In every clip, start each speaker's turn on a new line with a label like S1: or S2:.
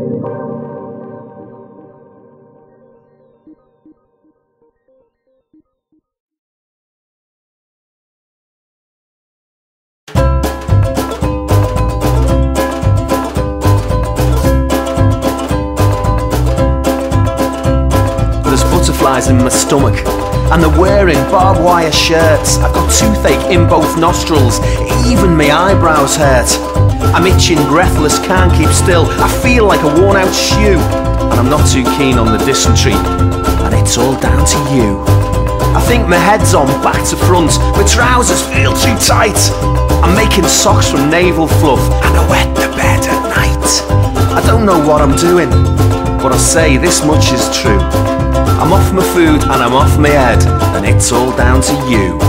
S1: Butterflies in my stomach, and they're wearing barbed wire shirts. I've got toothache in both nostrils, even my eyebrows hurt. I'm itching, breathless, can't keep still. I feel like a worn out shoe, and I'm not too keen on the dysentery, and it's all down to you. I think my head's on back to front, my trousers feel too tight. I'm making socks from navel fluff, and I wet the bed at night. I don't know what I'm doing, but I say this much is true. I'm off my food and I'm off my head, and it's all down to you.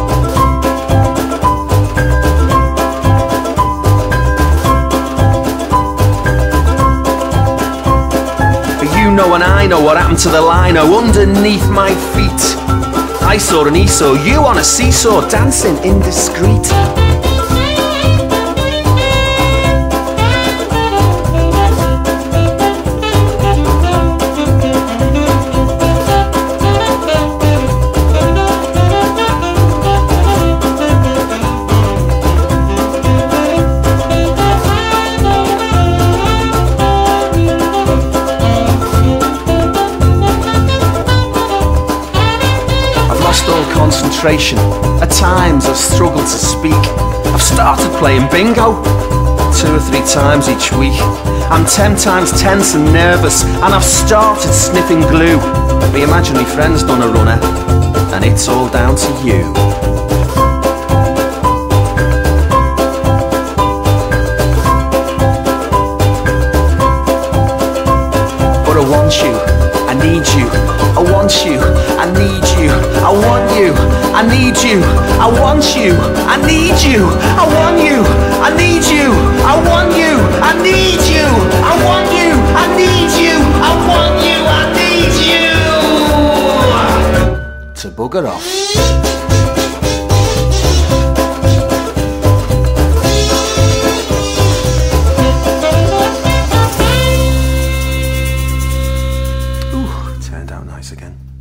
S1: But you know and I know what happened to the lino underneath my feet. I saw an Esau, you on a seesaw, dancing indiscreet. All concentration. At times I've struggled to speak. I've started playing bingo 2 or 3 times each week. I'm 10 times tense and nervous, and I've started sniffing glue. My imaginary friend's done a runner, and it's all down to you. But I want you, I need you, I want you, I need you, I want you, I need you, I want you, I need you, I want you, I need you, I want you, I need you, I want you, I need you, I want you, I need you. To bugger off. Turned out nice again.